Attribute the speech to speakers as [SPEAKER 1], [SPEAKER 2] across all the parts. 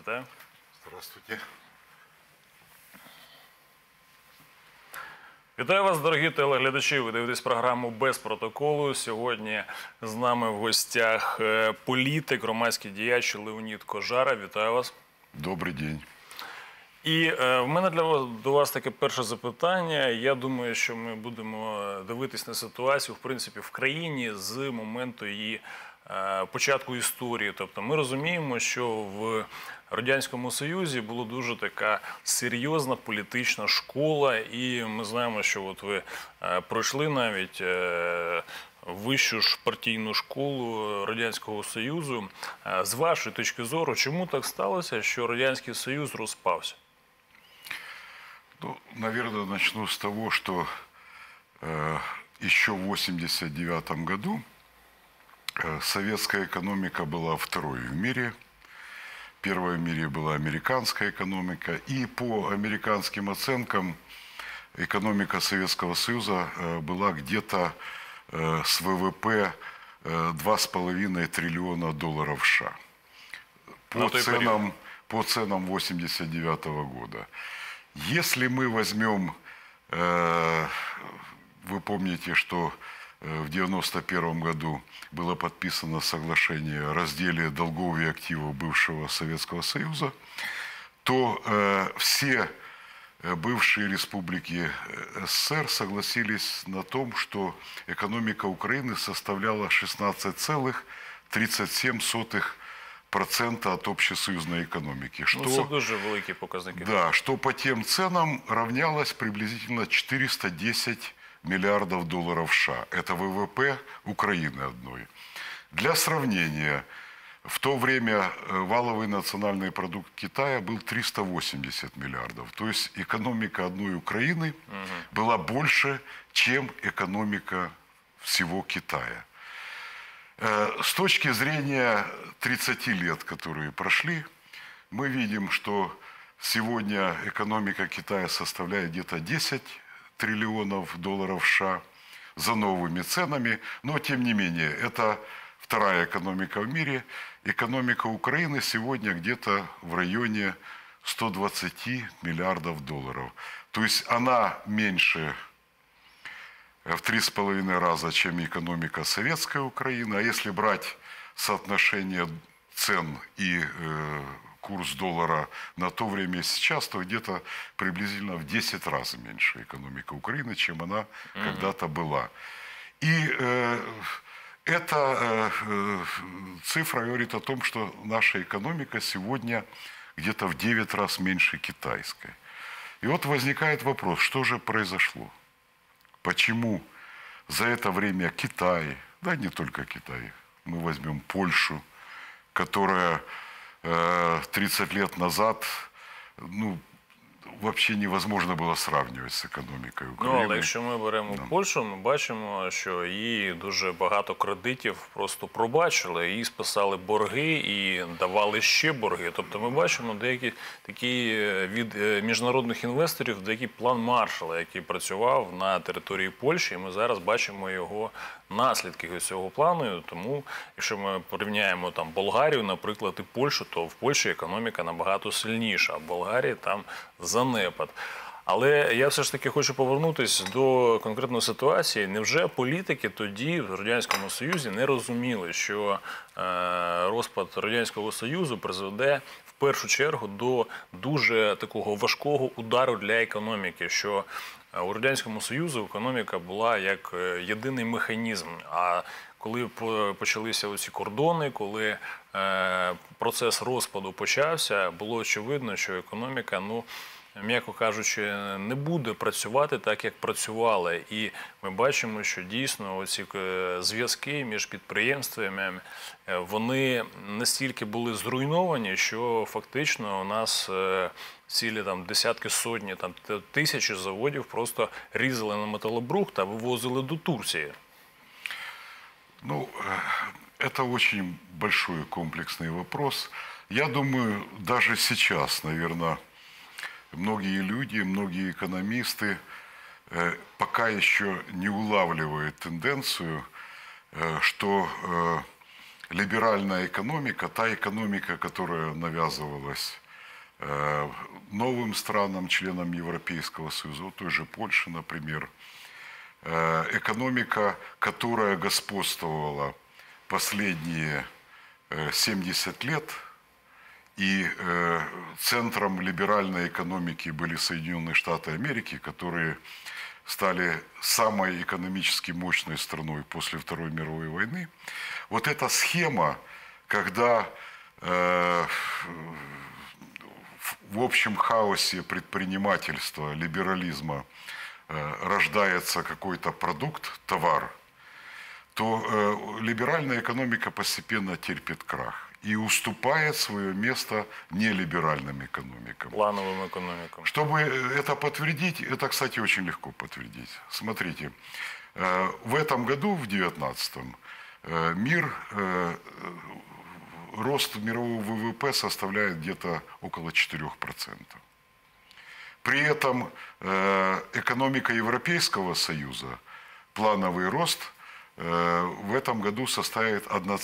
[SPEAKER 1] вітаю.
[SPEAKER 2] Здравствуйте.
[SPEAKER 1] Вітаю вас, дорогі телеглядачі. Ви дивитесь програму «Без протоколу». Сьогодні з нами в гостях політик, громадський діяч Леонід Кожара. Вітаю вас.
[SPEAKER 2] Добрий день.
[SPEAKER 1] І в мене до вас таке перше запитання. Я думаю, що ми будемо дивитись на ситуацію, в принципі, в країні з моменту її початку історії. Тобто ми розуміємо, що в Радянському Союзі була дуже така серйозна політична школа, і ми знаємо, що от ви пройшли навіть вищу ж партійну школу Радянського Союзу. З вашої точки зору, чому так сталося, що Радянський Союз розпався?
[SPEAKER 2] Ну, наверное, начну с того, что еще в 1989 году советская экономика была второй в мире. Первой в мире была американская экономика. И по американским оценкам экономика Советского Союза была где-то с ВВП 2,5 триллиона долларов США. По ценам 1989 года. Если мы возьмем, вы помните, что в 1991 году было подписано соглашение о разделе долгов и активов бывшего Советского Союза, то все бывшие республики СССР согласились на том, что экономика Украины составляла 16,37% от общесоюзной экономики. Что,
[SPEAKER 1] це дуже великі показники.
[SPEAKER 2] Да, что по тем ценам равнялось приблизительно 410 миллиардов долларов США. Это ВВП Украины одной. Для сравнения, в то время валовый национальный продукт Китая был 380 миллиардов. То есть экономика одной Украины была больше, чем экономика всего Китая. С точки зрения 30 лет, которые прошли, мы видим, что сегодня экономика Китая составляет где-то 10 триллионов долларов США за новыми ценами. Но, тем не менее, это вторая экономика в мире. Экономика Украины сегодня где-то в районе 120 миллиардов долларов. То есть она меньше в 3,5 раза, чем экономика советской Украины. А если брать соотношение цен и курс доллара на то время и сейчас, то где-то приблизительно в 10 раз меньше экономика Украины, чем она когда-то была. И эта цифра говорит о том, что наша экономика сегодня где-то в 9 раз меньше китайской. И вот возникает вопрос, что же произошло? Почему за это время Китай, да не только Китай, мы возьмем Польшу, которая 30 лет назад, ну, вообще невозможно було сравнювати з економікою України.
[SPEAKER 1] Ну, але якщо ми беремо Польщу, ми бачимо, що її дуже багато кредитів просто пробачили, їй списали борги і давали ще борги. Тобто ми бачимо деякі такі від міжнародних інвесторів, деякий план Маршалла, який працював на території Польщі, і ми зараз бачимо його наслідки цього плану. Тому, якщо ми порівняємо там Болгарію, наприклад, і Польщу, то в Польщі економіка набагато сильніша, а в Болгарії там занепад. Але я все ж таки хочу повернутися до конкретної ситуації. Невже політики тоді в Радянському Союзі не розуміли, що розпад Радянського Союзу призведе в першу чергу до дуже такого важкого удару для економіки, що у Радянському Союзі економіка була як єдиний механізм, а коли почалися оці кордони, коли процес розпаду почався, було очевидно, що економіка, ну, м'яко кажучи, не буде працювати так, як працювала. І ми бачимо, що дійсно оці зв'язки між підприємствами, вони настільки були зруйновані, що фактично у нас цілі там десятки, сотні, там тисячі заводів просто різали на металобрухт та вивозили до Турції.
[SPEAKER 2] Ну, это очень большой комплексный вопрос. Я думаю, даже сейчас, наверное, многие люди, многие экономисты пока еще не улавливают тенденцию, что либеральная экономика, та экономика, которая навязывалась новым странам, членам Европейского Союза, вот той же Польши, например, экономика, которая господствовала последние 70 лет, и центром либеральной экономики были Соединенные Штаты Америки, которые стали самой экономически мощной страной после Второй мировой войны. Вот эта схема, когда в общем хаосе предпринимательства, либерализма рождается какой-то продукт, товар, то либеральная экономика постепенно терпит крах и уступает свое место нелиберальным экономикам.
[SPEAKER 1] Плановым экономикам.
[SPEAKER 2] Чтобы это подтвердить, это, кстати, очень легко подтвердить. Смотрите, в этом году, в 2019, рост мирового ВВП составляет где-то около 4%. При этом экономика Европейского Союза, плановый рост в этом году составит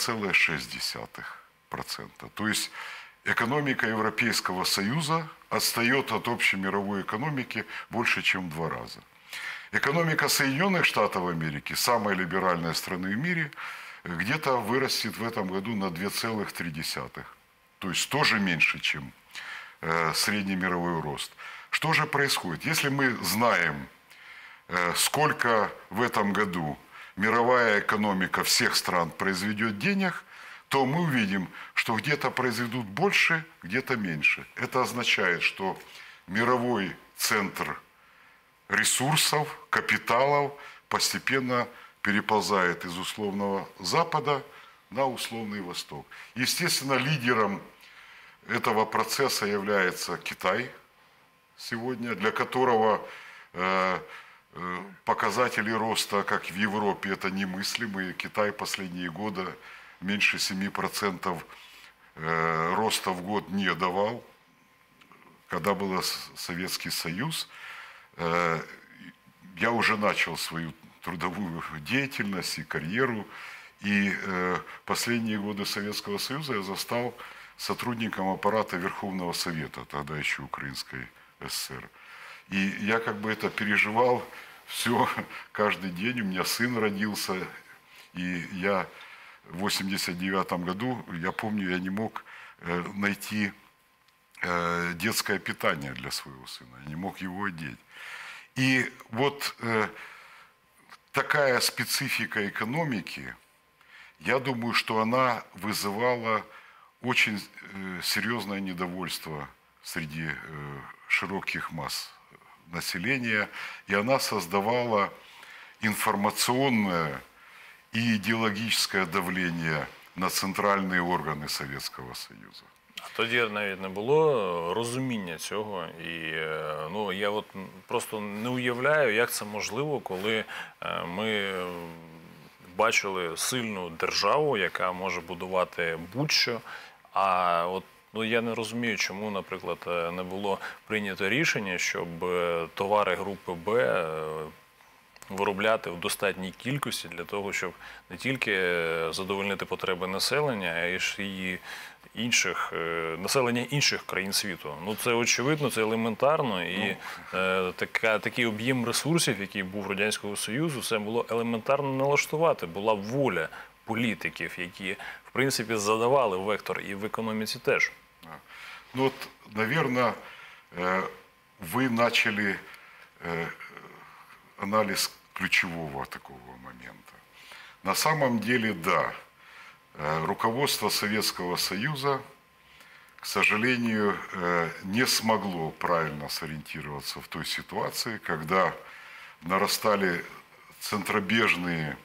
[SPEAKER 2] 1,6%. То есть экономика Европейского Союза отстает от общей мировой экономики больше, чем в 2 раза. Экономика Соединенных Штатов Америки, самой либеральной страны в мире, где-то вырастет в этом году на 2,3%. То есть тоже меньше, чем средний мировой рост. Что же происходит? Если мы знаем, сколько в этом году мировая экономика всех стран произведет денег, то мы увидим, что где-то произведут больше, где-то меньше. Это означает, что мировой центр ресурсов, капиталов постепенно переползает из условного Запада на условный Восток. Естественно, лидером этого процесса является Китай сегодня, для которого показатели роста, как в Европе, это немыслимые. Китай последние годы меньше 7% роста в год не давал. Когда был Советский Союз, я уже начал свою трудовую деятельность и карьеру. И последние годы Советского Союза я застал сотрудником аппарата Верховного Совета, тогда еще Украинской ССР. И я как бы это переживал все каждый день. У меня сын родился, и я в 89 году, я помню, я не мог найти детское питание для своего сына, я не мог его одеть. И вот такая специфика экономики, я думаю, что она вызывала очень серьезное недовольство среди широких масс населения, и она создавала информационное и идеологическое давление на центральні органи Совєтського Союзу.
[SPEAKER 1] Тоді навіть не було розуміння цього, і я от просто не уявляю, як це можливо, коли ми бачили сильну державу, яка може будувати будь-що, а от я не розумію, чому, наприклад, не було прийнято рішення, щоб товари групи Б виробляти в достатній кількості для того, щоб не тільки задовольнити потреби населення, а й населення інших країн світу. Це очевидно, це елементарно, і такий об'єм ресурсів, який був Радянського Союзу, це було елементарно налаштувати. Була воля політиків, які, в принципі, задавали вектор і в економіці теж.
[SPEAKER 2] Наверное, вы начали анализ ключевого такого момента. На самом деле, да, руководство Советского Союза, к сожалению, не смогло правильно сориентироваться в той ситуации, когда нарастали центробежные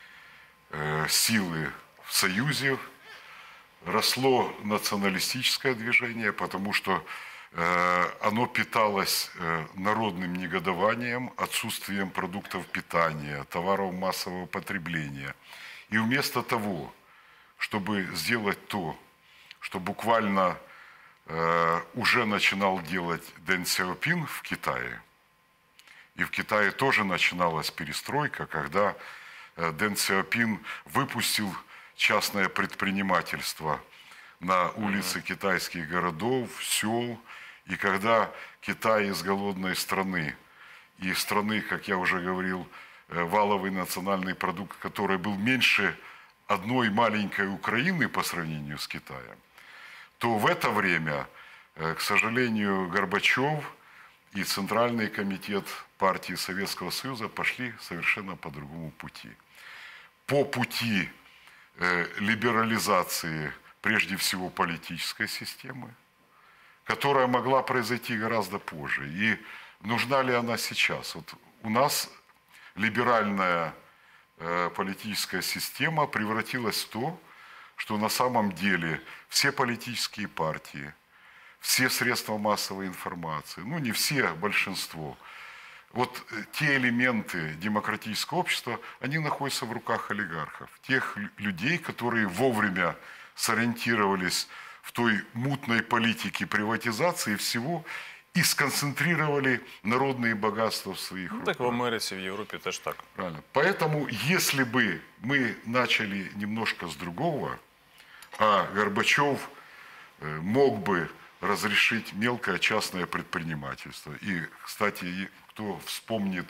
[SPEAKER 2] силы в Союзе, росло националистическое движение, потому что оно питалось народным негодованием, отсутствием продуктов питания, товаров массового потребления. И вместо того, чтобы сделать то, что буквально уже начинал делать Дэн Сяопин в Китае, и в Китае тоже начиналась перестройка, когда Дэн Сяопин выпустил частное предпринимательство на улице китайских городов, сел. И когда Китай из голодной страны, и страны, как я уже говорил, валовый национальный продукт, который был меньше одной маленькой Украины по сравнению с Китаем, то в это время, к сожалению, Горбачев и Центральный комитет партии Советского Союза пошли совершенно по другому пути. По пути либерализации, прежде всего, политической системы, которая могла произойти гораздо позже. И нужна ли она сейчас? Вот у нас либеральная политическая система превратилась в то, что на самом деле все политические партии, все средства массовой информации, ну не все, а большинство, вот те элементы демократического общества, они находятся в руках олигархов. Тех людей, которые вовремя сориентировались в той мутной политике приватизации всего и сконцентрировали народные богатства в своих руках.
[SPEAKER 1] Так в Америке, в Европе тоже так.
[SPEAKER 2] Правильно. Поэтому, если бы мы начали немножко с другого, а Горбачев мог бы разрешить мелкое частное предпринимательство. И, кстати, кто вспомнит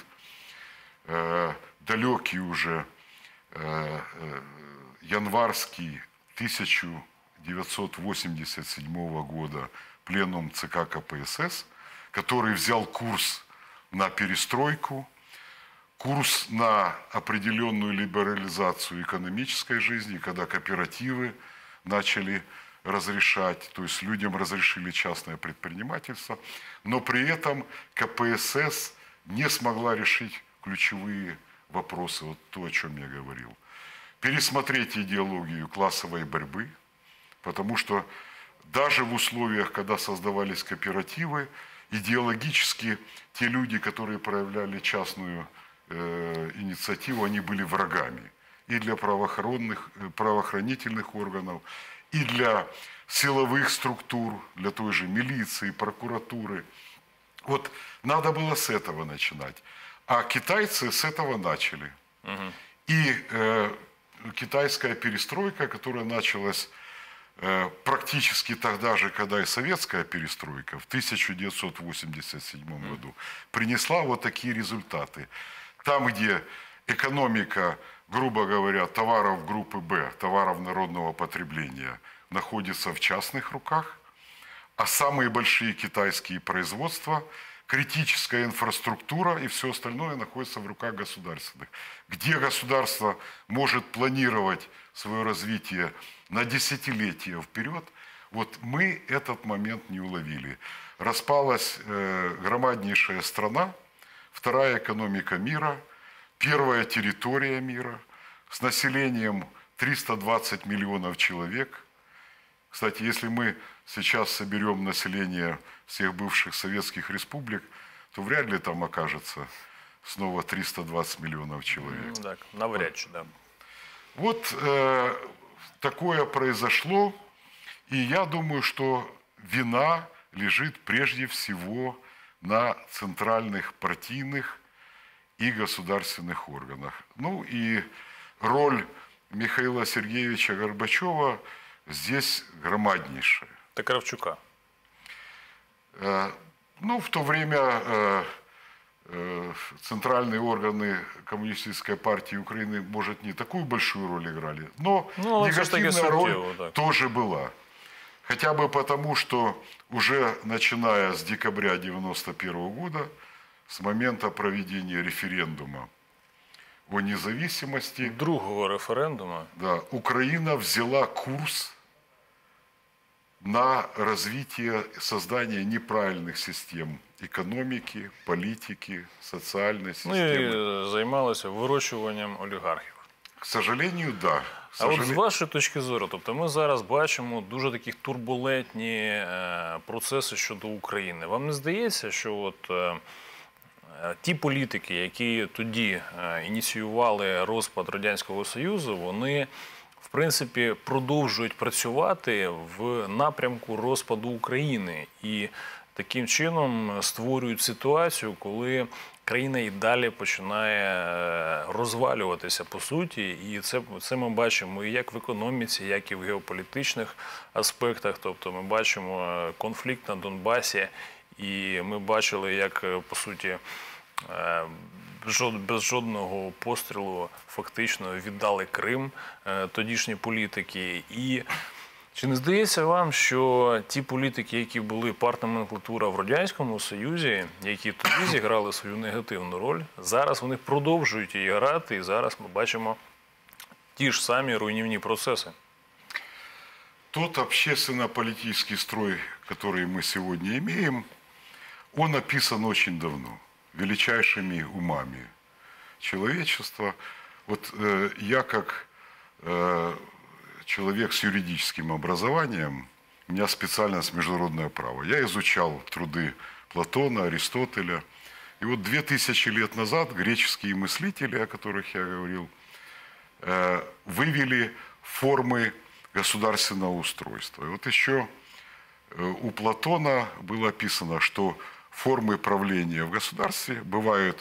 [SPEAKER 2] далекий уже январский 1987 года пленум ЦК КПСС, который взял курс на перестройку, курс на определенную либерализацию экономической жизни, когда кооперативы начали разрешать, то есть людям разрешили частное предпринимательство, но при этом КПСС не смогла решить ключевые вопросы, вот то, о чем я говорил. Пересмотреть идеологию классовой борьбы, потому что даже в условиях, когда создавались кооперативы, идеологически те люди, которые проявляли частную инициативу, они были врагами и для правоохранительных органов, и для силовых структур, для той же милиции, прокуратуры. Вот надо было с этого начинать. А китайцы с этого начали. И китайская перестройка, которая началась практически тогда же, когда и советская перестройка, в 1987 году, принесла вот такие результаты. Там, где экономика, грубо говоря, товаров группы «Б», товаров народного потребления, находится в частных руках, а самые большие китайские производства, критическая инфраструктура и все остальное находится в руках государственных. Где государство может планировать свое развитие на десятилетия вперед, вот мы этот момент не уловили. Распалась громаднейшая страна, вторая экономика мира, первая территория мира с населением 320 миллионов человек. Кстати, если мы сейчас соберем население всех бывших советских республик, то вряд ли там окажется снова 320 миллионов человек.
[SPEAKER 1] Так, навряд чи, да.
[SPEAKER 2] Вот такое произошло, и я думаю, что вина лежит прежде всего на центральных партийных и государственных органах. Ну и роль Михаила Сергеевича Горбачева здесь громаднейшая.
[SPEAKER 1] Та Кравчука.
[SPEAKER 2] Ну, в то время центральные органы Коммунистической партии Украины, может, не такую большую роль играли, но негативная роль тоже была. Хотя бы потому, что уже начиная с декабря 1991 года, с момента проведения референдума о независимости,
[SPEAKER 1] Другого референдума,
[SPEAKER 2] да, Украина взяла курс на развитие, создание неправильных систем экономики, політики, соціальної системи.
[SPEAKER 1] Ну і займалися вирощуванням олігархів.
[SPEAKER 2] К сожалению, да.
[SPEAKER 1] А от з вашої точки зору, тобто ми зараз бачимо дуже такі турбулентні процеси щодо України. Вам не здається, що от ті політики, які тоді ініціювали розпад Радянського Союзу, вони в принципі продовжують працювати в напрямку розпаду України і таким чином створюють ситуацію, коли країна і далі починає розвалюватися по суті. І це ми бачимо і як в економіці, як і в геополітичних аспектах. Тобто ми бачимо конфлікт на Донбасі, і ми бачили, як по суті без жодного пострілу фактично віддали Крим тодішні політики. І чи не здається вам, що ті політики, які були партноменклатура в Радянському Союзі, які тоді зіграли свою негативну роль, зараз вони продовжують її грати, і зараз ми бачимо ті ж самі руйнівні процеси?
[SPEAKER 2] Тот общественно-политический строй, который мы сегодня имеем, он описан очень давно величайшими умами человечества. Вот я как человек с юридическим образованием, у меня специальность международное право. Я изучал труды Платона, Аристотеля. И вот 2000 лет назад греческие мыслители, о которых я говорил, вывели формы государственного устройства. И вот еще у Платона было описано, что формы правления в государстве бывают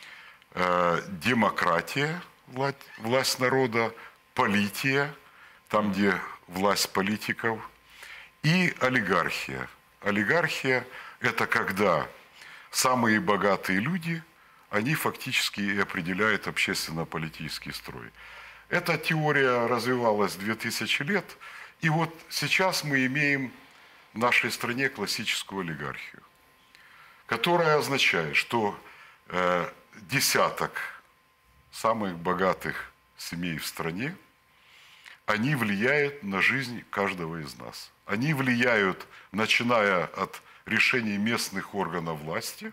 [SPEAKER 2] демократия, власть народа, полития, там, где власть политиков, и олигархия. Олигархия – это когда самые богатые люди, они фактически и определяют общественно-политический строй. Эта теория развивалась 2000 лет, и вот сейчас мы имеем в нашей стране классическую олигархию, которая означает, что десяток самых богатых семей в стране, они влияют на жизнь каждого из нас. Они влияют, начиная от решений местных органов власти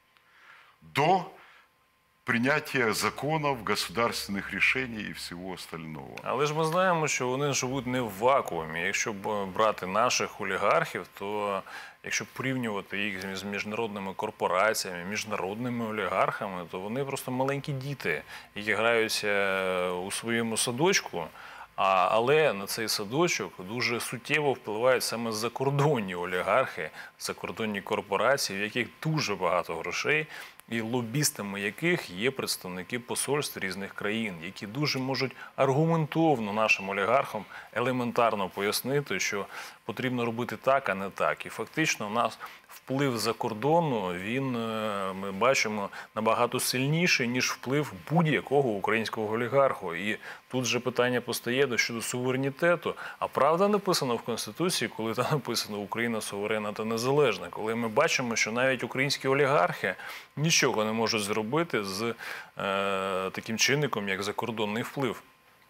[SPEAKER 2] до принятия законов, государственных решений і всього остального.
[SPEAKER 1] Але ж ми знаємо, що вони живуть не в вакуумі. Якщо брати наших олігархів, то якщо порівнювати їх з міжнародними корпораціями, міжнародними олігархами, то вони просто маленькі діти, які граються у своєму садочку. Але на цей садочок дуже суттєво впливають саме закордонні олігархи, закордонні корпорації, в яких дуже багато грошей, і лобістами яких є представники посольств різних країн, які дуже можуть аргументовно нашим олігархам елементарно пояснити, що потрібно робити так, а не так. І фактично у нас вплив за кордону, він, ми бачимо, набагато сильніший, ніж вплив будь-якого українського олігарху. І тут же питання постає щодо суверенітету. А правда написано в Конституції, коли там написано «Україна суверенна та незалежна», коли ми бачимо, що навіть українські олігархи нічого не можуть зробити з таким чинником, як закордонний вплив.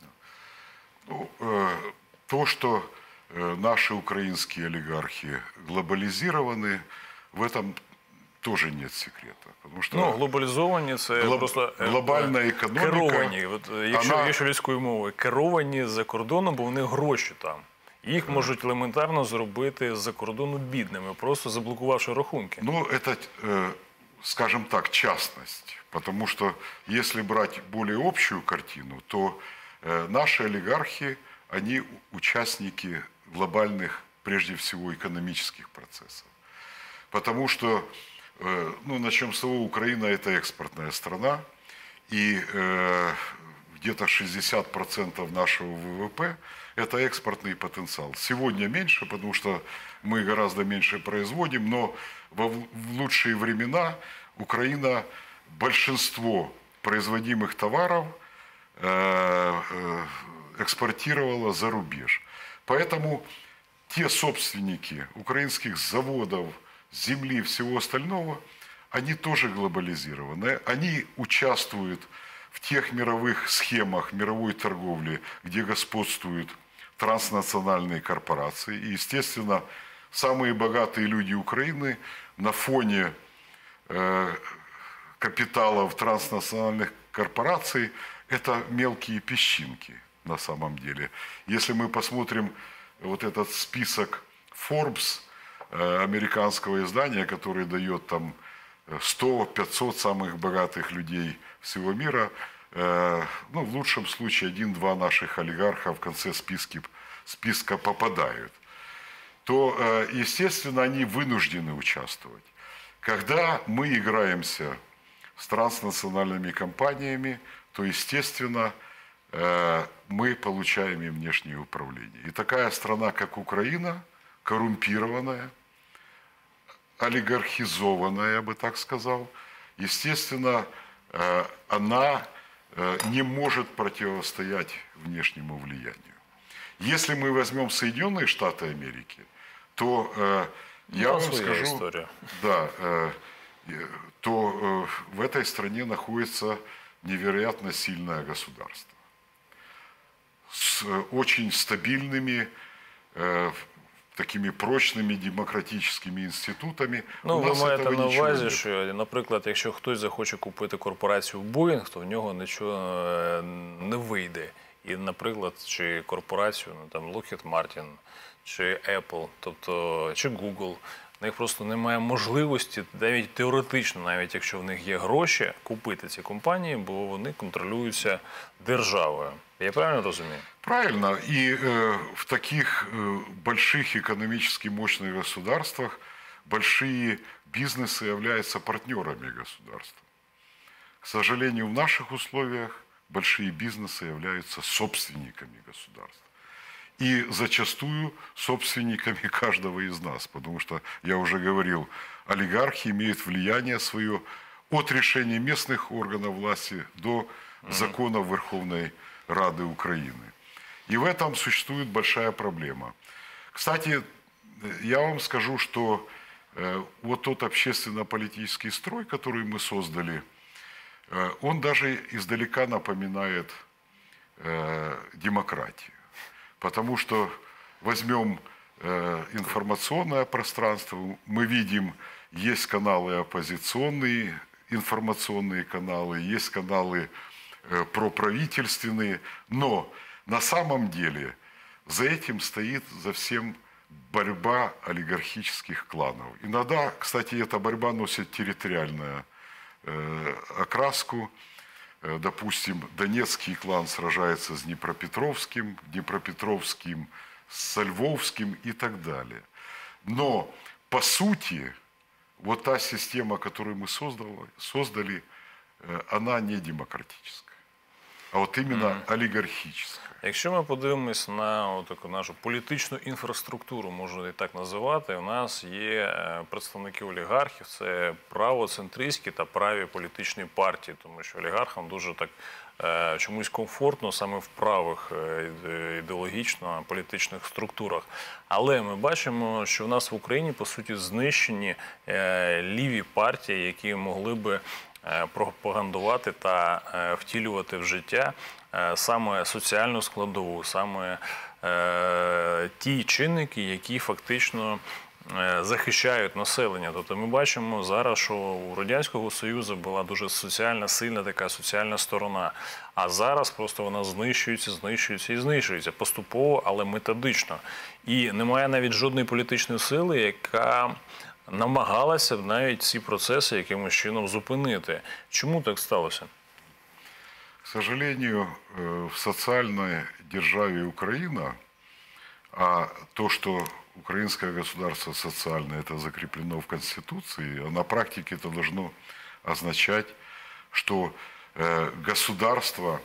[SPEAKER 2] То, что наши украинские олигархи глобализированы, в этом тоже нет секрета. Потому что
[SPEAKER 1] глобалізовані – це просто
[SPEAKER 2] глобальна економіка,
[SPEAKER 1] керовані. Якщо людською мовою, керовані за кордоном, бо вони гроші там. Їх можуть елементарно зробити з-за кордону бідними, просто заблокувавши рахунки.
[SPEAKER 2] Ну, это, скажем так, частность. Потому что если брать более общую картину, то наши олигархи, они участники глобальных, прежде всего, экономических процессов. Потому что, начнем с того, Украина – это экспортная страна, и где-то 60% нашего ВВП – это экспортный потенциал. Сегодня меньше, потому что мы гораздо меньше производим, но в лучшие времена Украина большинство производимых товаров экспортировала за рубеж. Поэтому те собственники украинских заводов, земли и всего остального, они тоже глобализированы. Они участвуют в тех мировых схемах мировой торговли, где господствуют транснациональные корпорации. И, естественно, самые богатые люди Украины на фоне капиталов транснациональных корпораций – это мелкие песчинки на самом деле. Если мы посмотрим вот этот список Forbes, американского издания, который дает там 100-500 самых богатых людей всего мира, в лучшем случае 1-2 наших олигарха в конце списка попадают, то, естественно, они вынуждены участвовать. Когда мы играемся с транснациональными компаниями, то, естественно, мы получаем и внешнее управление. И такая страна, как Украина, коррумпированная, олигархизованная, я бы так сказал, естественно, она не может противостоять внешнему влиянию. Если мы возьмем Соединенные Штаты Америки, то я вам скажу,
[SPEAKER 1] история.
[SPEAKER 2] да, то в этой стране находится невероятно сильное государство с очень стабильными, такими прочними демократичними інститутами.
[SPEAKER 1] Ну,
[SPEAKER 2] У
[SPEAKER 1] ви
[SPEAKER 2] нас
[SPEAKER 1] маєте
[SPEAKER 2] этого
[SPEAKER 1] на
[SPEAKER 2] ничего
[SPEAKER 1] увазі,
[SPEAKER 2] нет.
[SPEAKER 1] що, наприклад, якщо хтось захоче купити корпорацію Boeing, то в нього нічого не вийде. І, наприклад, чи корпорацію, ну, там, Lockheed Martin, чи Apple, тобто, чи Google, в них просто немає можливості, навіть теоретично, навіть якщо в них є гроші, купити ці компанії, бо вони контролюються державою. Я правильно розумію?
[SPEAKER 2] Правильно. И в таких больших экономически мощных государствах большие бизнесы являются партнерами государства. К сожалению, в наших условиях большие бизнесы являются собственниками государства. И зачастую собственниками каждого из нас. Потому что, я уже говорил, олигархи имеют влияние свое от решения местных органов власти до законов Верховной Рады Украины. И в этом существует большая проблема. Кстати, я вам скажу, что вот тот общественно-политический строй, который мы создали, он даже издалека напоминает демократию. Потому что возьмем информационное пространство, мы видим, есть каналы оппозиционные, информационные каналы, есть каналы проправительственные, но на самом деле за этим стоит за всем борьба олигархических кланов. Иногда, кстати, эта борьба носит территориальную окраску. Допустим, Донецкий клан сражается с Днепропетровским, Днепропетровским с Львовским и так далее. Но, по сути, вот та система, которую мы создали, она не демократическая, а вот именно олигархическая.
[SPEAKER 1] Якщо ми подивимось на таку нашу політичну інфраструктуру, можна і так називати, у нас є представники олігархів, це правоцентристські та праві політичні партії, тому що олігархам дуже так чомусь комфортно саме в правих ідеологічно політичних структурах. Але ми бачимо, що в нас в Україні, по суті, знищені ліві партії, які могли би пропагандувати та втілювати в життя саме соціальну складову, саме ті чинники, які фактично захищають населення. Тобто ми бачимо зараз, що у Радянського Союзу була дуже соціальна, сильна така соціальна сторона, а зараз просто вона знищується, знищується і знищується поступово, але методично. І немає навіть жодної політичної сили, яка намагалася б навіть ці процеси якимось чином зупинити. Чому так сталося?
[SPEAKER 2] К сожалению, в социальной державе Украина, а то, что украинское государство социальное, это закреплено в Конституции, а на практике это должно означать, что государство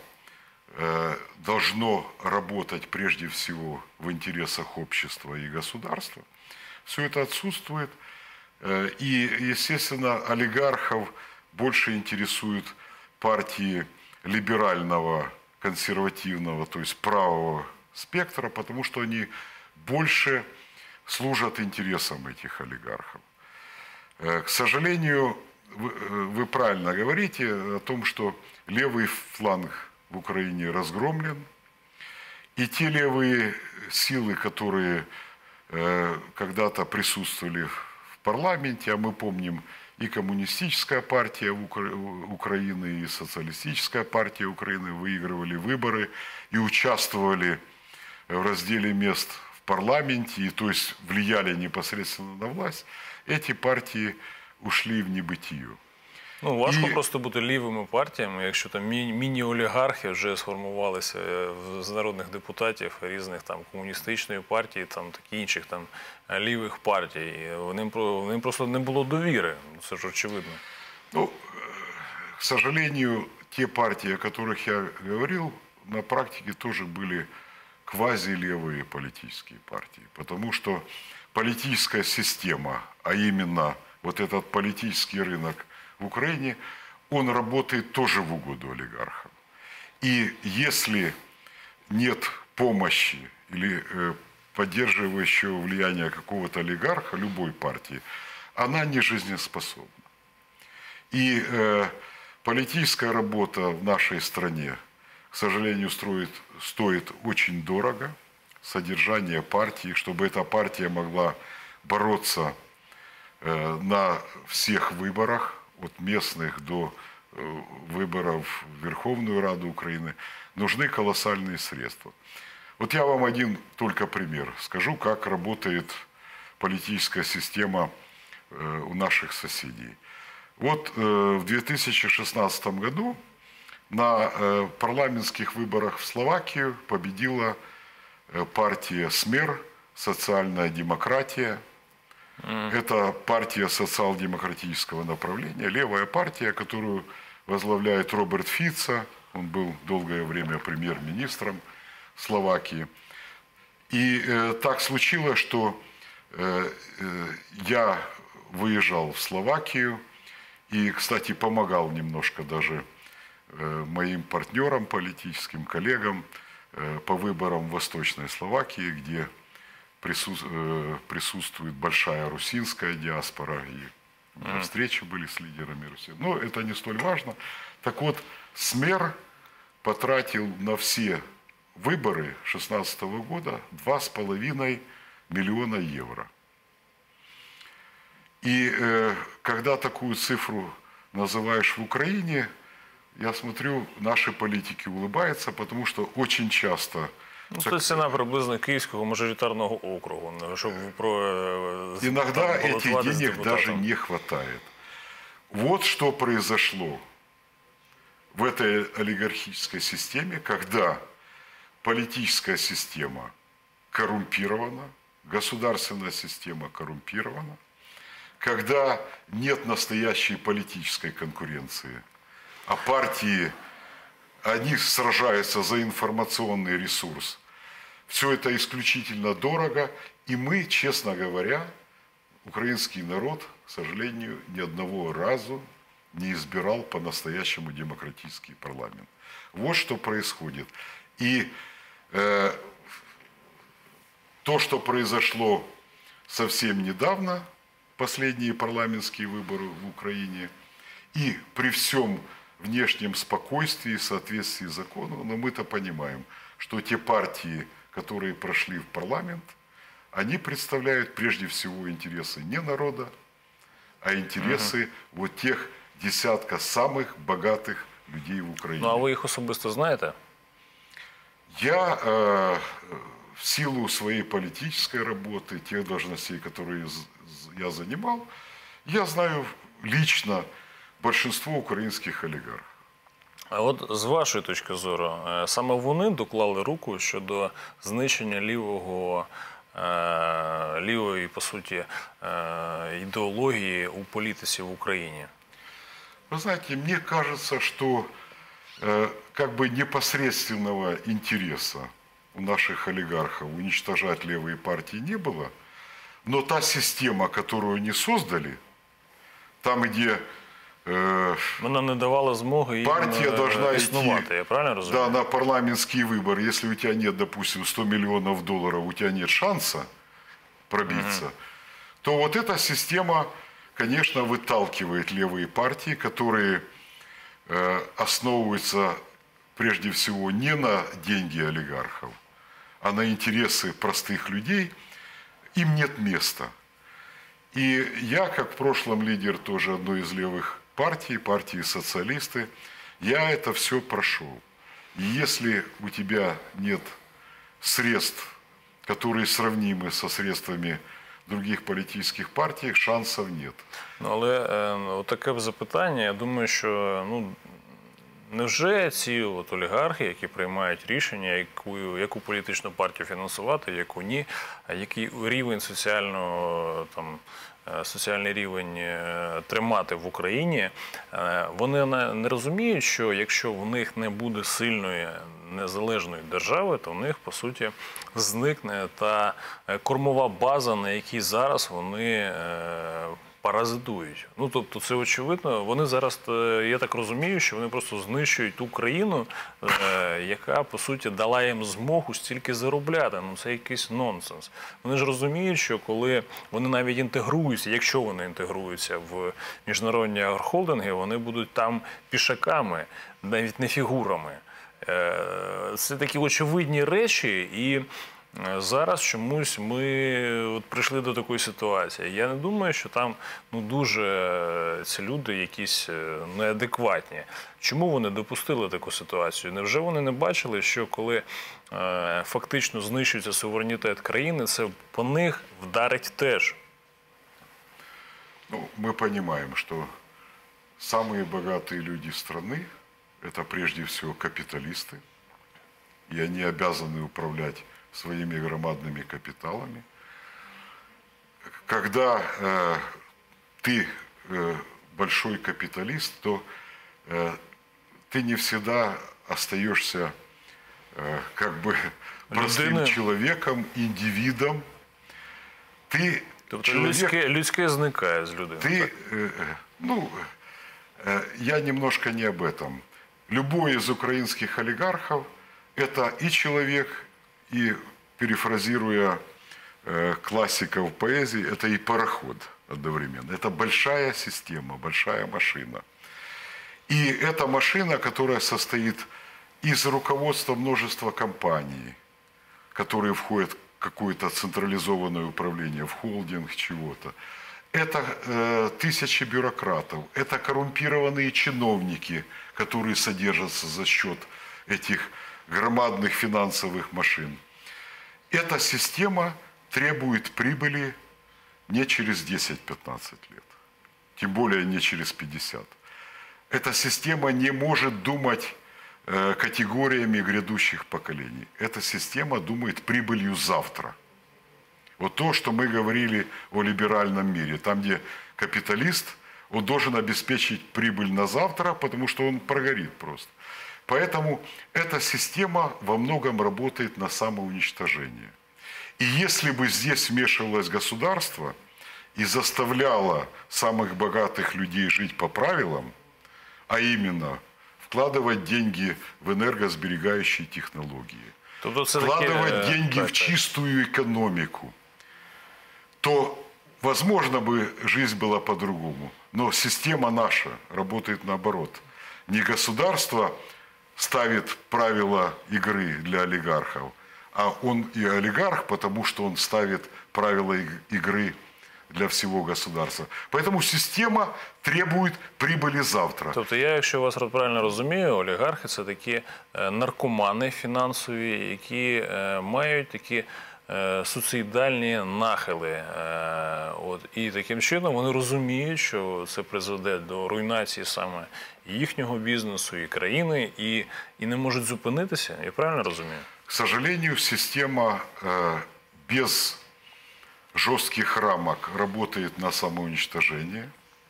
[SPEAKER 2] должно работать прежде всего в интересах общества и государства. Все это отсутствует. И, естественно, олигархов больше интересуют партии либерального, консервативного, то есть правого спектра, потому что они больше служат интересам этих олигархов. К сожалению, вы правильно говорите о том, что левый фланг в Украине разгромлен, и те левые силы, которые когда-то присутствовали в парламенте, а мы помним, и коммунистическая партия Украины, и социалистическая партия Украины выигрывали выборы и участвовали в разделе мест в парламенте, и, то есть влияли непосредственно на власть, эти партии ушли в небытие.
[SPEAKER 1] Ну, важко просто бути лівими партіями, якщо там міні-олігархи вже сформувалися з народних депутатів різних там комуністичної партії, там такі інших там лівих партій. Ним просто не було довіри, це ж очевидно.
[SPEAKER 2] Ну, К сожалению, те партии, о которых я говорил, на практике тоже были квазилевые политические партии. Потому что политическая система, а именно вот этот политический рынок в Украине, он работает тоже в угоду олигархам. И если нет помощи или поддерживающего влияния какого-то олигарха, любой партии, она не жизнеспособна. И политическая работа в нашей стране, к сожалению, стоит очень дорого. Содержание партии, чтобы эта партия могла бороться на всех выборах, от местных до выборов в Верховную Раду Украины, нужны колоссальные средства. Вот я вам один только пример скажу, как работает политическая система у наших соседей. Вот в 2016 году на парламентских выборах в Словакию победила партия СМЕР, социальная демократия. Это партия социал-демократического направления, левая партия, которую возглавляет Роберт Фицо. Он был долгое время премьер-министром Словакии. И так случилось, что я выезжал в Словакию и, кстати, помогал немножко даже моим партнерам политическим, коллегам по выборам в Восточной Словакии, где присутствует большая русинская диаспора, и встречи были с лидерами Руси. Но это не столь важно. Так вот, СМЕР потратил на все выборы 2016 года 2,5 миллиона евро. И когда такую цифру называешь в Украине, я смотрю, наши политики улыбаются, потому что очень часто...
[SPEAKER 1] Ну, це ціна приблизно Київського мажоритарного округу, щоб
[SPEAKER 2] иногда этих денег даже не хватает. Вот что произошло в этой олигархической системе, когда политическая система коррумпирована, государственная система коррумпирована, когда нет настоящей политической конкуренции, а партии, они сражаются за информационный ресурс. Все это исключительно дорого, и мы, честно говоря, украинский народ, к сожалению, ни одного разу не избирал по-настоящему демократический парламент. Вот что происходит. И то, что произошло совсем недавно, последние парламентские выборы в Украине, и при всем внешнем спокойствии, соответствии закону, но мы-то понимаем, что те партии, которые прошли в парламент, они представляют прежде всего интересы не народа, а интересы вот тех десятка самых богатых людей в Украине.
[SPEAKER 1] Ну, а ви їх особисто знаєте?
[SPEAKER 2] Я в силу своей политической работы, тех должностей, которые я занимал, я знаю лично большинство українських олігархів.
[SPEAKER 1] А от з вашої точки зору, саме вони доклали руку щодо знищення лівої, по суті, ідеології у політиці в Україні?
[SPEAKER 2] Вы знаете, мне кажется, что как бы непосредственного интереса у наших олигархов уничтожать левые партии не было, но та система, которую они создали, там, где
[SPEAKER 1] Вона не давала змоги їм
[SPEAKER 2] партия должна
[SPEAKER 1] існувати,
[SPEAKER 2] идти,
[SPEAKER 1] я правильно розумію?
[SPEAKER 2] да, на парламентские выборы. Если у тебя нет, допустим, 100 миллионов долларов, у тебя нет шанса пробиться, то вот эта система, конечно, выталкивает левые партии, которые основываются прежде всего не на деньги олигархов, а на интересы простых людей. Им нет места. И я, как в прошлом лидер тоже одной из левых партий, партии социалисты, я это все прошел. И если у тебя нет средств, которые сравнимы со средствами других політичних партій, шансів нет.
[SPEAKER 1] Ну, але таке запитання, я думаю, що Невже ці от олігархи, які приймають рішення, яку політичну партію фінансувати, яку ні, а який рівень соціальний рівень тримати в Україні, вони не розуміють, що якщо в них не буде сильної незалежної держави, то в них, по суті, зникне та кормова база, на якій зараз вони паразитують. Ну, тобто, це очевидно. Вони зараз, я так розумію, що вони просто знищують ту країну, яка, по суті, дала їм змогу стільки заробляти. Ну, це якийсь нонсенс. Вони ж розуміють, що коли вони навіть інтегруються, якщо вони інтегруються в міжнародні агрохолдинги, вони будуть там пішаками, навіть не фігурами. Це такі очевидні речі, і зараз чомусь ми прийшли до такої ситуації. Я не думаю, що там дуже ці люди якісь неадекватні. Чому вони допустили таку ситуацію? Невже вони не бачили, що коли фактично знищується суверенітет країни, це по них вдарить теж?
[SPEAKER 2] Ну, мы понимаем, что самые богатые люди страны – это прежде всего капиталисты, и они обязаны управлять своими громадными капиталами. Когда ты большой капиталист, то ты не всегда остаешься как бы простым человеком, индивидом.
[SPEAKER 1] Тобто людське зникає з людини.
[SPEAKER 2] Я немножко не об этом. Любой из украинских олигархов – это и человек, и, перефразируя классиков поэзии, это и пароход одновременно. Это большая система, большая машина. И эта машина, которая состоит из руководства множества компаний, которые входят в какое-то централизованное управление, в холдинг чего-то. Это тысячи бюрократов, это коррумпированные чиновники, которые содержатся за счет этих громадных финансовых машин. Эта система требует прибыли не через 10-15 лет, тем более не через 50. Эта система не может думать категориями грядущих поколений. Эта система думает прибылью завтра. Вот то, что мы говорили о либеральном мире, там, где капиталист, он должен обеспечить прибыль на завтра, потому что он прогорит просто. Поэтому эта система во многом работает на самоуничтожение. И если бы здесь вмешивалось государство и заставляло самых богатых людей жить по правилам, а именно вкладывать деньги в энергосберегающие технологии, вкладывать деньги в чистую экономику, то, возможно, бы жизнь была по-другому. Но система наша работает наоборот. Не государство ставит правила игры для олигархов, а он и олигарх, потому что он ставит правила игры для всего государства. Поэтому система требует прибыли завтра.
[SPEAKER 1] Тобто я, якщо вас правильно розумію, олігархи – це такі наркомани фінансові, які мають такі суїцидальні нахили. І таким чином вони розуміють, що це призведе до руйнації саме їхнього бізнесу і країни, і не можуть зупинитися. Я правильно розумію?
[SPEAKER 2] К сожалению, система без жестких рамок работает на самоуничтожение.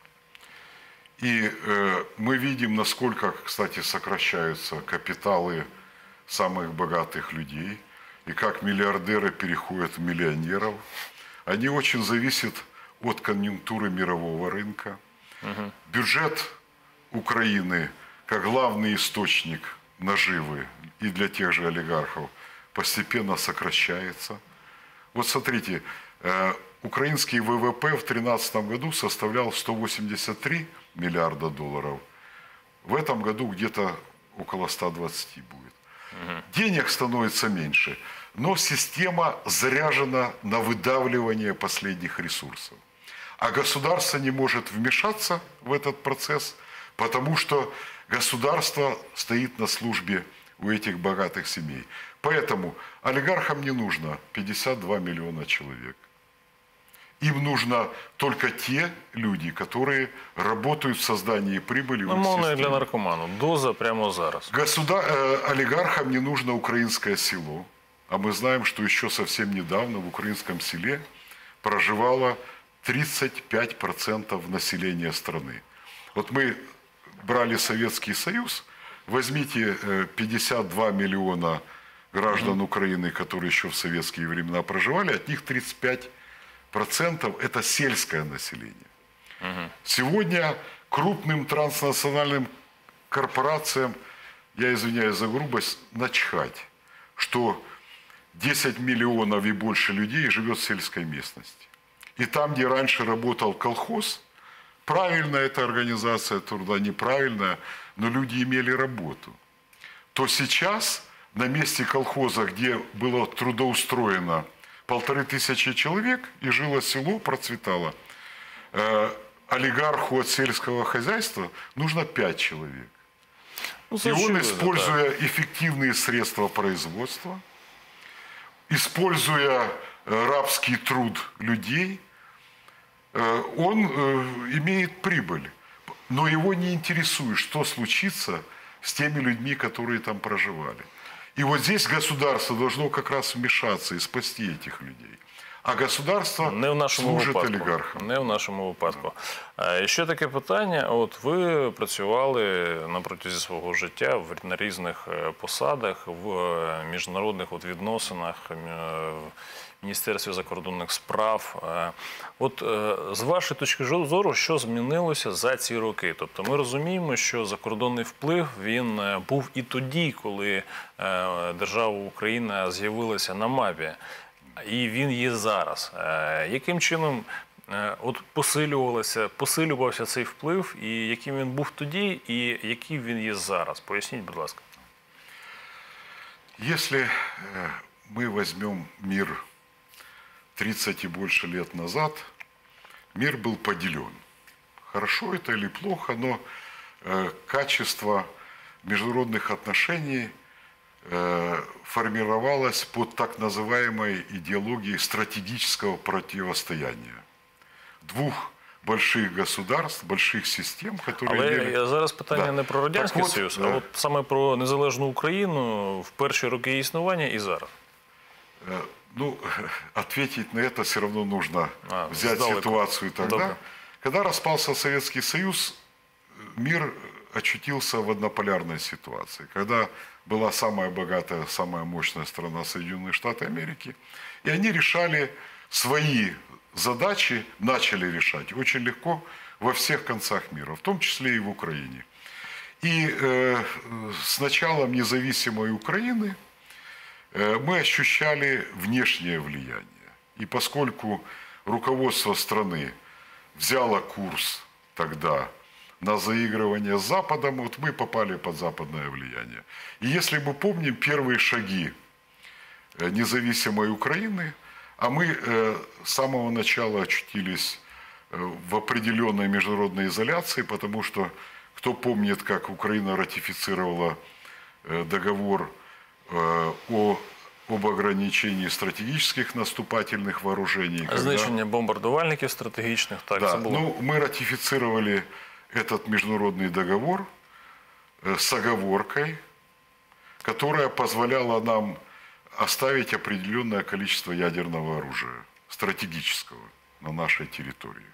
[SPEAKER 2] И мы видим, насколько, кстати, сокращаются капиталы самых богатых людей, и как миллиардеры переходят в миллионеров. Они очень зависят от конъюнктуры мирового рынка. Бюджет Украины, как главный источник наживы и для тех же олигархов, постепенно сокращается. Вот смотрите, украинский ВВП в 2013 году составлял 183 миллиарда долларов. В этом году где-то около 120 будет. Денег становится меньше, но система заряжена на выдавливание последних ресурсов. А государство не может вмешаться в этот процесс, потому что государство стоит на службе у этих богатых семей. Поэтому олигархам не нужно 52 миллиона человек. Им нужно только те люди, которые работают в создании прибыли в их
[SPEAKER 1] Мовно і для
[SPEAKER 2] системе.
[SPEAKER 1] наркоману. Доза прямо зараз.
[SPEAKER 2] Олигархам не нужно украинское село. А мы знаем, что еще совсем недавно в украинском селе проживало 35% населения страны. Вот мы брали Советский Союз, возьмите 52 миллиона граждан Украины, которые еще в советские времена проживали, от них 35% это сельское население. Сегодня крупным транснациональным корпорациям, я извиняюсь за грубость, начхать, что 10 миллионов и больше людей живет в сельской местности. И там, где раньше работал колхоз, правильная эта организация труда, неправильная, но люди имели работу. То сейчас на месте колхоза, где было трудоустроено 1500 человек, и жило село, процветало, олигарху от сельского хозяйства нужно 5 человек. И он, используя эффективные средства производства, используя рабский труд людей, он имеет прибыль. Но его не интересует, что случится с теми людьми, которые там проживали. И вот здесь государство должно как раз вмешаться и спасти этих людей. А государство служить олігархам.
[SPEAKER 1] Не в нашому випадку. І ще таке питання. От ви працювали на протязі свого життя на різних посадах, в міжнародних відносинах, в Міністерстві закордонних справ. От з вашої точки зору, що змінилося за ці роки? Тобто ми розуміємо, що закордонний вплив, він був і тоді, коли держава Україна з'явилася на мапі. І він є зараз. Яким чином посилювався цей вплив, і яким він був тоді, і яким він є зараз? Поясніть, будь ласка.
[SPEAKER 2] Если мы возьмем мир 30 и больше лет назад, мир был поделен. Хорошо это или плохо, но качество международных отношений формировалась под так называемой идеологией стратегического противостояния двух больших государств, больших систем, которые...
[SPEAKER 1] Але зараз питання не про Радянський Союз, а от саме про незалежну Україну в перші роки існування і зараз.
[SPEAKER 2] Ну, ответить на это все равно нужно взять ситуацию тогда.
[SPEAKER 1] Добре.
[SPEAKER 2] Когда распался Советский Союз, мир очутился в однополярной ситуации. Когда была самая богатая, самая мощная страна Соединенные Штаты Америки, и они решали свои задачи, начали решать очень легко во всех концах мира, в том числе и в Украине. И с началом независимой Украины мы ощущали внешнее влияние. И поскольку руководство страны взяло курс тогда на заигрывание с Западом, вот мы попали под западное влияние. И если мы помним первые шаги независимой Украины, а мы с самого начала очутились в определенной международной изоляции, потому что кто помнит, как Украина ратифицировала договор об ограничении стратегических наступательных вооружений.
[SPEAKER 1] Знищення бомбардувальників стратегічних, так,
[SPEAKER 2] да,
[SPEAKER 1] це було.
[SPEAKER 2] Ну, мы ратифицировали этот международный договор с оговоркой, которая позволяла нам оставить определенное количество ядерного оружия, стратегического, на нашей территории.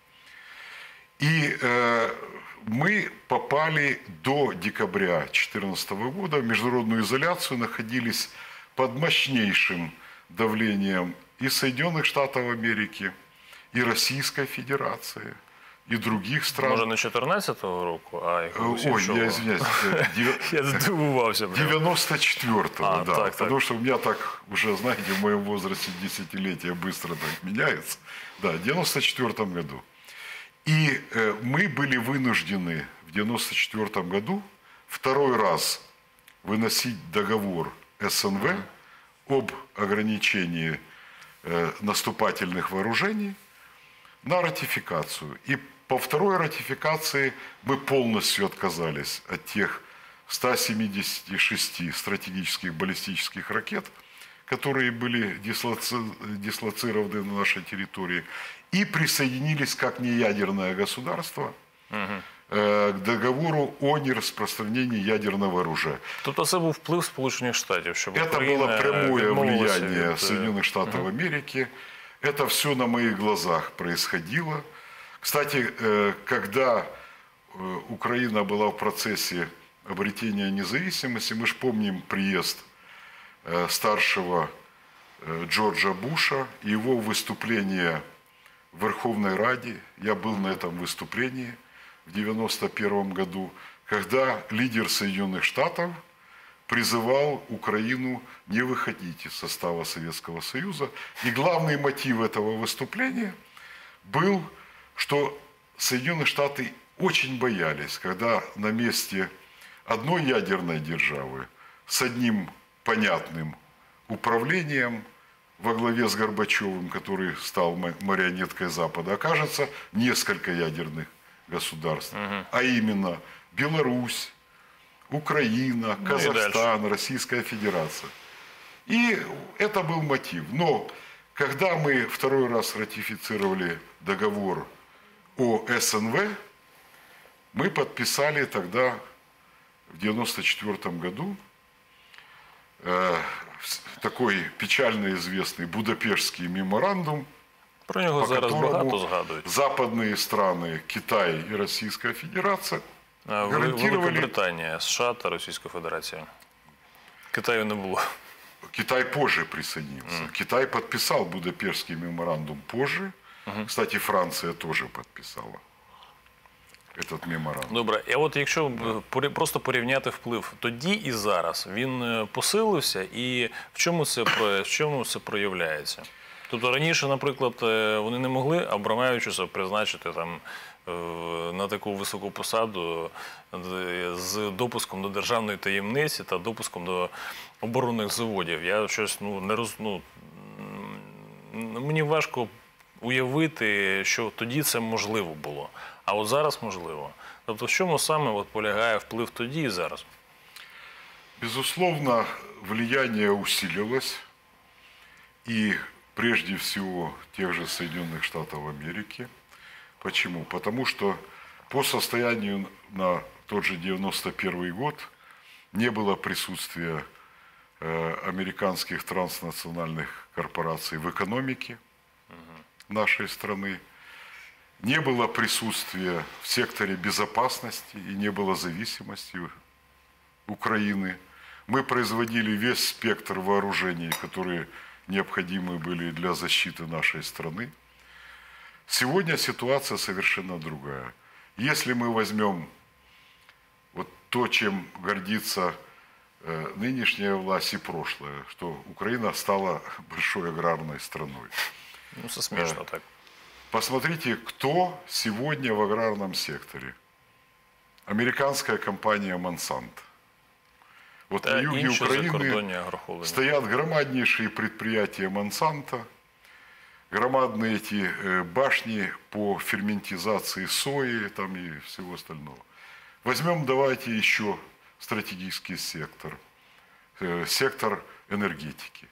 [SPEAKER 2] И мы попали до декабря 2014 года в международную изоляцию, находились под мощнейшим давлением и Соединенных Штатов Америки, и Российской Федерации, и других стран.
[SPEAKER 1] Може, не 14-го року, а якогось іншого?
[SPEAKER 2] Ой, я извиняюсь.
[SPEAKER 1] Я здивувався.
[SPEAKER 2] 94-го, да.
[SPEAKER 1] Так.
[SPEAKER 2] Потому что у меня так уже, знаете, в моем возрасте десятилетия быстро так меняется. Да, в 94-м году. И мы были вынуждены в 94 году второй раз выносить договор СНВ об ограничении наступательных вооружений на ратификацию. И по второй ратификации мы полностью отказались от тех 176 стратегических баллистических ракет, которые были дислоцированы на нашей территории, и присоединились как неядерное государство к договору о нераспространении ядерного оружия.
[SPEAKER 1] Тобто це був вплив Сполучених Штатів, щоб
[SPEAKER 2] Это
[SPEAKER 1] Україна
[SPEAKER 2] было прямое
[SPEAKER 1] відмовилася
[SPEAKER 2] влияние
[SPEAKER 1] від...
[SPEAKER 2] Соединенных Штатов Америки. Это все на моих глазах происходило. Кстати, когда Украина была в процессе обретения независимости, мы же помним приезд старшего Джорджа Буша и его выступление в Верховной Раде. Я был на этом выступлении в 1991 году, когда лидер Соединенных Штатов призывал Украину не выходить из состава Советского Союза. И главный мотив этого выступления был, что Соединенные Штаты очень боялись, когда на месте одной ядерной державы с одним понятным управлением во главе с Горбачевым, который стал марионеткой Запада, окажется несколько ядерных государств, а именно Беларусь, Украина, Казахстан, Российская Федерация. И это был мотив. Но когда мы второй раз ратифицировали договор о СНВ, мы подписали тогда в 1994 году такой печально известный Будапештский меморандум,
[SPEAKER 1] Про нього
[SPEAKER 2] по
[SPEAKER 1] зараз багато
[SPEAKER 2] которому
[SPEAKER 1] згадують.
[SPEAKER 2] западные страны, Китай и Российская Федерация гарантировали...
[SPEAKER 1] Великобританія, США та Російська Федерація. Китаю не було.
[SPEAKER 2] Китай позже присоединился. Китай подписал Будапештский меморандум позже. Кстати, Франция тоже подписала этот меморандум.
[SPEAKER 1] Добре, а от якщо просто порівняти вплив тоді і зараз, він посилився, і в чому це проявляється? Тобто раніше, наприклад, вони не могли Абрамавичуса призначити там на таку високу посаду з допуском до державної таємниці та допуском до оборонних заводів. Я щось мені важко уявити, що тоді це можливо було. А от зараз можливо. Тобто в чому саме полягає вплив тоді і зараз?
[SPEAKER 2] Безусловно, влияние усилилось. И прежде всего тех же Соединенных Штатов Америки. Почему? Потому что по состоянию на тот же 91 год не было присутствия американских транснациональных корпораций в экономике нашей страны. Не было присутствия в секторе безопасности и не было зависимости Украины. Мы производили весь спектр вооружений, которые необходимы были для защиты нашей страны. Сегодня ситуация совершенно другая. Если мы возьмем вот то, чем гордится нынешняя власть и прошлое, что Украина стала большой аграрной страной.
[SPEAKER 1] Ну, це смішно так.
[SPEAKER 2] Посмотрите, кто сегодня в аграрном секторе. Американская компания Monsanto. Вот на юге Украины стоят громаднейшие предприятия Monsanto, громадные эти башни по ферментизации сои там и всего остального. Возьмем, давайте, еще стратегический сектор, сектор энергетики.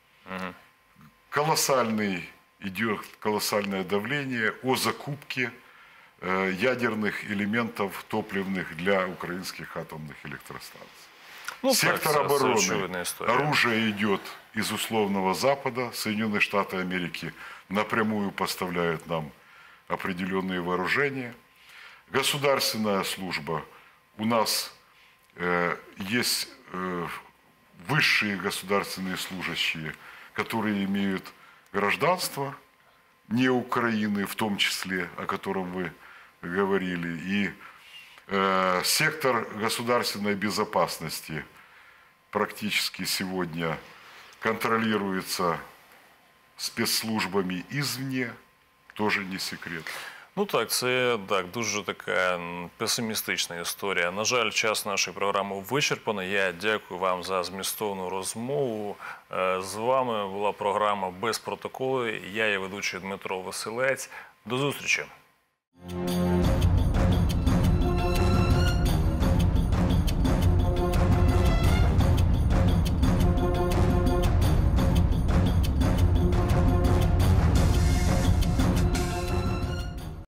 [SPEAKER 2] Идет колоссальное давление о закупке ядерных элементов топливных для украинских атомных электростанций.
[SPEAKER 1] Ну,
[SPEAKER 2] сектор
[SPEAKER 1] так,
[SPEAKER 2] обороны. Оружие идет из условного Запада. Соединенные Штаты Америки напрямую поставляют нам определенные вооружения. Государственная служба. У нас есть высшие государственные служащие, которые имеют гражданство не Украины, в том числе, о котором вы говорили. И сектор государственной безопасности практически сегодня контролируется спецслужбами извне, тоже не секрет.
[SPEAKER 1] Ну так, це так, дуже така песимістична історія. На жаль, час нашої програми вичерпано. Я дякую вам за змістовну розмову. З вами була програма «Без протоколу». Я є ведучий Дмитро Василець. До зустрічі!